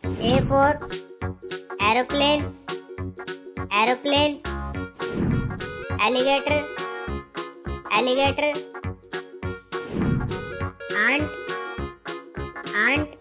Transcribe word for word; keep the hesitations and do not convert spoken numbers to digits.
A for aeroplane, aeroplane. Alligator, alligator. Ant, ant.